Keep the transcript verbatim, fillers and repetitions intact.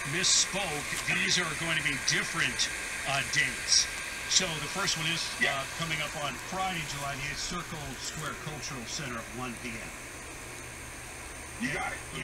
misspoke. These are going to be different uh, dates. So the first one is Yeah. uh, coming up on Friday, July the eighth, Circle Square Cultural Center at one p m You got it.